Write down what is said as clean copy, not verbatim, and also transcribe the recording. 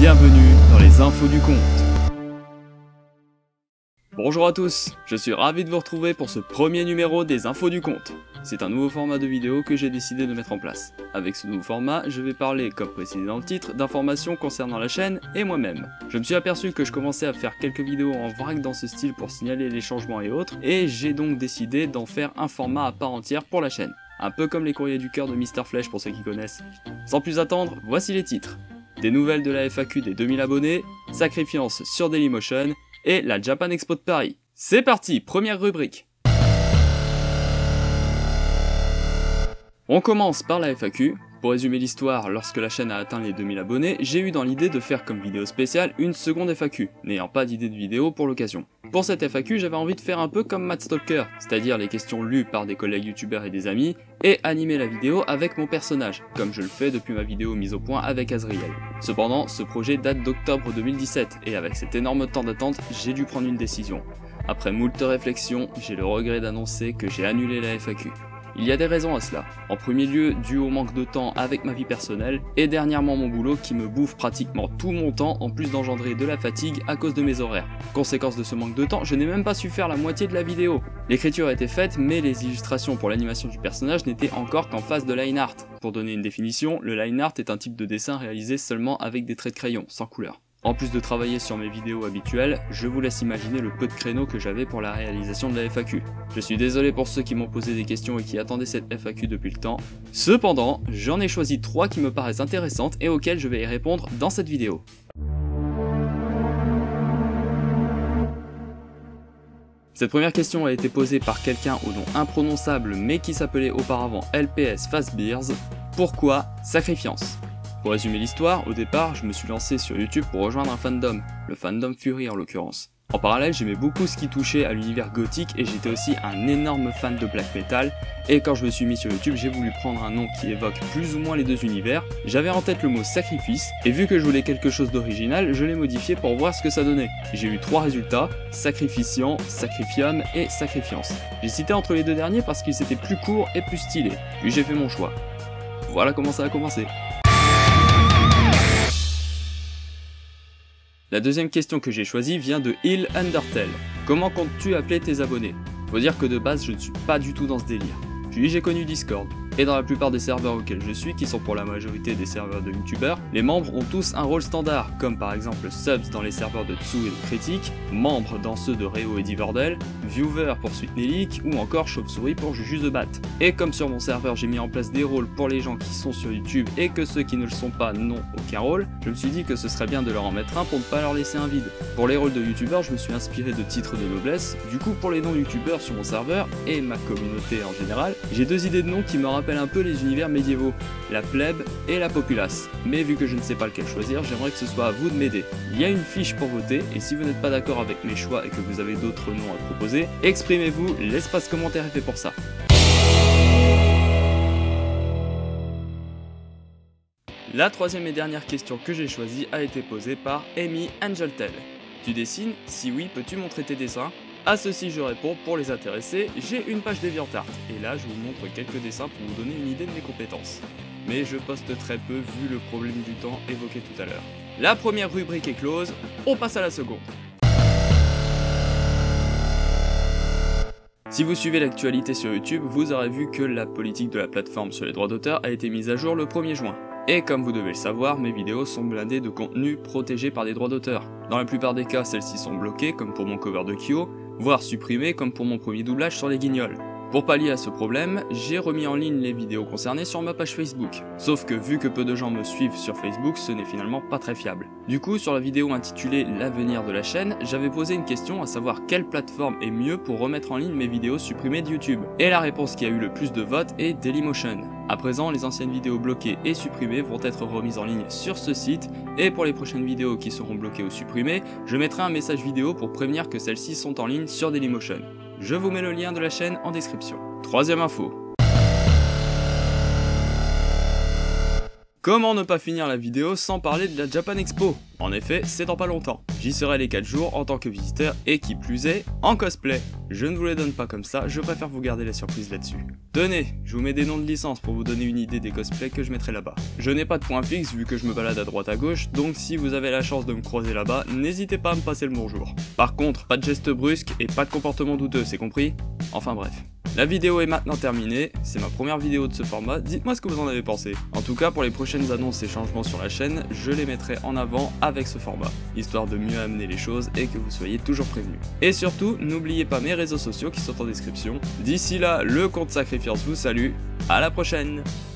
Bienvenue dans les infos du compte. Bonjour à tous, je suis ravi de vous retrouver pour ce premier numéro des infos du compte. C'est un nouveau format de vidéo que j'ai décidé de mettre en place. Avec ce nouveau format, je vais parler, comme précisé dans le titre, d'informations concernant la chaîne et moi-même. Je me suis aperçu que je commençais à faire quelques vidéos en vrac dans ce style pour signaler les changements et autres, et j'ai donc décidé d'en faire un format à part entière pour la chaîne. Un peu comme les courriers du cœur de Mr Flèche pour ceux qui connaissent. Sans plus attendre, voici les titres. Des nouvelles de la FAQ des 2000 abonnés, Sacrifiance sur Dailymotion, et la Japan Expo de Paris. C'est parti, première rubrique. On commence par la FAQ. Pour résumer l'histoire, lorsque la chaîne a atteint les 2000 abonnés, j'ai eu dans l'idée de faire comme vidéo spéciale une seconde FAQ, n'ayant pas d'idée de vidéo pour l'occasion. Pour cette FAQ, j'avais envie de faire un peu comme Matt Stalker, c'est-à-dire les questions lues par des collègues youtubeurs et des amis, et animer la vidéo avec mon personnage, comme je le fais depuis ma vidéo mise au point avec Azriel. Cependant, ce projet date d'octobre 2017, et avec cet énorme temps d'attente, j'ai dû prendre une décision. Après moult réflexions, j'ai le regret d'annoncer que j'ai annulé la FAQ. Il y a des raisons à cela. En premier lieu, dû au manque de temps avec ma vie personnelle, et dernièrement mon boulot qui me bouffe pratiquement tout mon temps en plus d'engendrer de la fatigue à cause de mes horaires. Conséquence de ce manque de temps, je n'ai même pas su faire la moitié de la vidéo. L'écriture était faite, mais les illustrations pour l'animation du personnage n'étaient encore qu'en phase de line art. Pour donner une définition, le line art est un type de dessin réalisé seulement avec des traits de crayon, sans couleur. En plus de travailler sur mes vidéos habituelles, je vous laisse imaginer le peu de créneaux que j'avais pour la réalisation de la FAQ. Je suis désolé pour ceux qui m'ont posé des questions et qui attendaient cette FAQ depuis le temps. Cependant, j'en ai choisi 3 qui me paraissent intéressantes et auxquelles je vais y répondre dans cette vidéo. Cette première question a été posée par quelqu'un au nom imprononçable mais qui s'appelait auparavant LPS Fastbeers. Pourquoi Sacrifiance ? Pour résumer l'histoire, au départ, je me suis lancé sur YouTube pour rejoindre un fandom, le fandom Fury en l'occurrence. En parallèle, j'aimais beaucoup ce qui touchait à l'univers gothique et j'étais aussi un énorme fan de black metal, et quand je me suis mis sur YouTube, j'ai voulu prendre un nom qui évoque plus ou moins les deux univers. J'avais en tête le mot sacrifice, et vu que je voulais quelque chose d'original, je l'ai modifié pour voir ce que ça donnait. J'ai eu 3 résultats, Sacrificiant, Sacrifium et Sacrifiance. J'ai cité entre les deux derniers parce qu'ils étaient plus courts et plus stylés, puis j'ai fait mon choix. Voilà comment ça a commencé. La deuxième question que j'ai choisie vient de Hill Undertale. Comment comptes-tu appeler tes abonnés? Faut dire que de base je ne suis pas du tout dans ce délire. Puis j'ai connu Discord, et dans la plupart des serveurs auxquels je suis, qui sont pour la majorité des serveurs de youtubeurs, les membres ont tous un rôle standard, comme par exemple subs dans les serveurs de Tsu et de Critique, membres dans ceux de Réo et Divordel, viewer pour Sweet Nelik, ou encore chauve-souris pour Juju the Bat. Et comme sur mon serveur j'ai mis en place des rôles pour les gens qui sont sur YouTube et que ceux qui ne le sont pas n'ont aucun rôle, je me suis dit que ce serait bien de leur en mettre un pour ne pas leur laisser un vide. Pour les rôles de youtubeurs, je me suis inspiré de titres de noblesse, du coup pour les non-youtubeurs sur mon serveur, et ma communauté en général, j'ai 2 idées de noms qui me rappellent un peu les univers médiévaux, la plèbe et la populace. Mais vu que je ne sais pas lequel choisir, j'aimerais que ce soit à vous de m'aider. Il y a une fiche pour voter, et si vous n'êtes pas d'accord avec mes choix et que vous avez d'autres noms à proposer, exprimez-vous, l'espace commentaire est fait pour ça. La troisième et dernière question que j'ai choisie a été posée par Amy Angeltel. Tu dessines? Si oui, peux-tu montrer tes dessins? À ceci je réponds, pour les intéressés, j'ai une page DeviantArt, et là je vous montre quelques dessins pour vous donner une idée de mes compétences. Mais je poste très peu vu le problème du temps évoqué tout à l'heure. La première rubrique est close, on passe à la seconde. Si vous suivez l'actualité sur YouTube, vous aurez vu que la politique de la plateforme sur les droits d'auteur a été mise à jour le 1er juin. Et comme vous devez le savoir, mes vidéos sont blindées de contenu protégé par des droits d'auteur. Dans la plupart des cas, celles-ci sont bloquées, comme pour mon cover de Kyo, voire supprimées, comme pour mon premier doublage sur les Guignols. Pour pallier à ce problème, j'ai remis en ligne les vidéos concernées sur ma page Facebook. Sauf que vu que peu de gens me suivent sur Facebook, ce n'est finalement pas très fiable. Du coup, sur la vidéo intitulée « L'avenir de la chaîne », j'avais posé une question à savoir quelle plateforme est mieux pour remettre en ligne mes vidéos supprimées de YouTube. Et la réponse qui a eu le plus de votes est Dailymotion. À présent, les anciennes vidéos bloquées et supprimées vont être remises en ligne sur ce site, et pour les prochaines vidéos qui seront bloquées ou supprimées, je mettrai un message vidéo pour prévenir que celles-ci sont en ligne sur Dailymotion. Je vous mets le lien de la chaîne en description. Troisième info. Comment ne pas finir la vidéo sans parler de la Japan Expo? En effet, c'est dans pas longtemps. J'y serai les 4 jours en tant que visiteur et qui plus est, en cosplay. Je ne vous les donne pas comme ça, je préfère vous garder la surprise là-dessus. Tenez, je vous mets des noms de licences pour vous donner une idée des cosplays que je mettrai là-bas. Je n'ai pas de point fixe vu que je me balade à droite à gauche, donc si vous avez la chance de me croiser là-bas, n'hésitez pas à me passer le bonjour. Par contre, pas de gestes brusques et pas de comportement douteux, c'est compris? Enfin bref. La vidéo est maintenant terminée, c'est ma première vidéo de ce format, dites-moi ce que vous en avez pensé. En tout cas, pour les prochaines annonces et changements sur la chaîne, je les mettrai en avant avec ce format, histoire de mieux amener les choses et que vous soyez toujours prévenus. Et surtout, n'oubliez pas mes réseaux sociaux qui sont en description. D'ici là, le compte Sacrifiers vous salue, à la prochaine!